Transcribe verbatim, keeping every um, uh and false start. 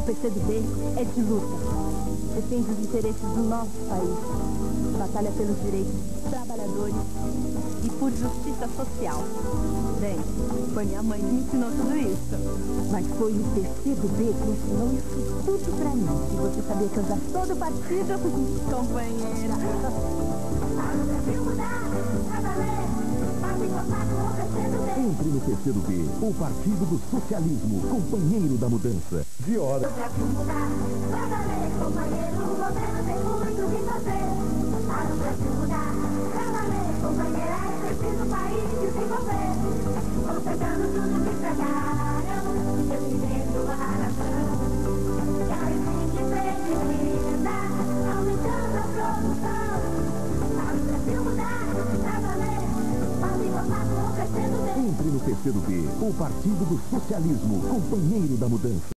P C do B é de luta. Defende os interesses do nosso país. Batalha pelos direitos dos trabalhadores e por justiça social. Bem, foi minha mãe que me ensinou tudo isso. Mas foi o P C do B que ensinou isso tudo pra mim. E você sabia que eu já sou do partido? Companheira. Entre no P C do B, o Partido do Socialismo, companheiro da mudança. De hora. Entre no P C do B, o Partido do Socialismo, companheiro da mudança.